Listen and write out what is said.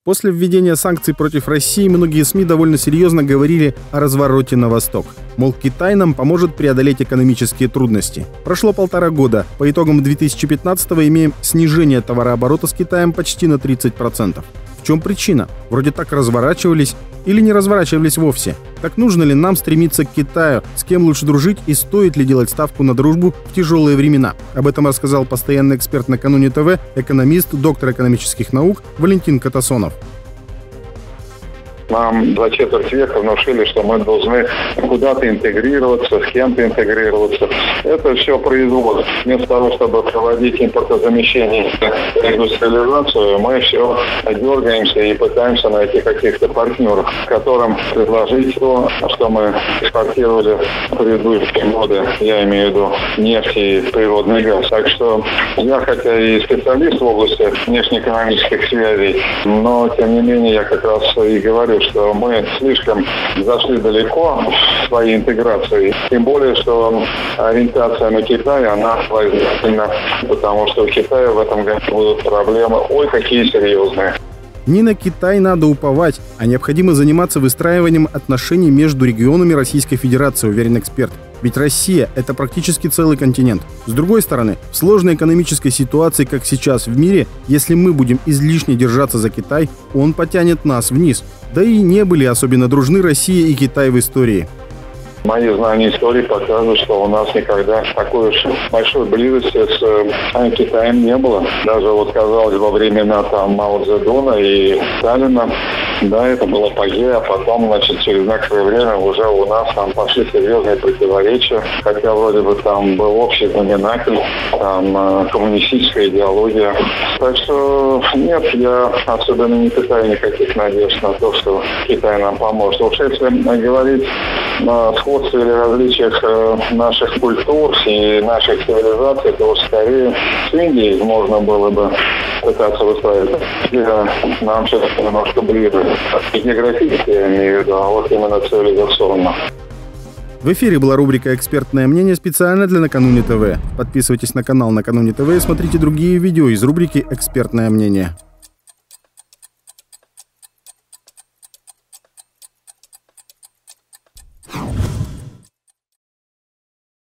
После введения санкций против России многие СМИ довольно серьезно говорили о развороте на восток. Мол, Китай нам поможет преодолеть экономические трудности. Прошло 1,5 года. По итогам 2015-го имеем снижение товарооборота с Китаем почти на 30%. В чем причина? Вроде так разворачивались или не разворачивались вовсе. Так нужно ли нам стремиться к Китаю? С кем лучше дружить и стоит ли делать ставку на дружбу в тяжелые времена? Об этом рассказал постоянный эксперт Накануне ТВ, экономист, доктор экономических наук Валентин Катасонов. Нам за четверть века внушили, что мы должны куда-то интегрироваться, с кем-то интегрироваться. Это все производство. Вместо того, чтобы проводить импортозамещение и индустриализацию, мы все дергаемся и пытаемся найти каких-то партнеров, которым предложить то, что мы экспортировали в предыдущие годы. Я имею в виду нефть и природный газ. Так что я, хотя и специалист в области внешнеэкономических связей, но тем не менее я как раз и говорю, что мы слишком зашли далеко в своей интеграции. Тем более, что ориентация на Китай, она возникла, потому что у Китая в этом году будут проблемы, ой, какие серьезные. Не на Китай надо уповать, а необходимо заниматься выстраиванием отношений между регионами Российской Федерации, уверен эксперт. Ведь Россия – это практически целый континент. С другой стороны, в сложной экономической ситуации, как сейчас в мире, если мы будем излишне держаться за Китай, он потянет нас вниз. Да и не были особенно дружны Россия и Китай в истории. Мои знания истории показывают, что у нас никогда такой уж большой близости с Китаем не было. Даже вот, казалось, во времена Мао Цзэдуна и Сталина, да, это было апогея, а потом, значит, через некоторое время уже у нас там пошли серьезные противоречия, хотя вроде бы там был общий знаменатель, там коммунистическая идеология. Так что нет, я особенно не питаю никаких надежд на то, что Китай нам поможет. Уж если говорить о сходстве или различиях наших культур и наших цивилизаций, то скорее с Индией можно было бы пытаться выстраивать. Нам сейчас немножко ближе. Не географически, я имею в виду, а вот именно цивилизационно. В эфире была рубрика «Экспертное мнение» специально для Накануне ТВ. Подписывайтесь на канал Накануне ТВ и смотрите другие видео из рубрики «Экспертное мнение».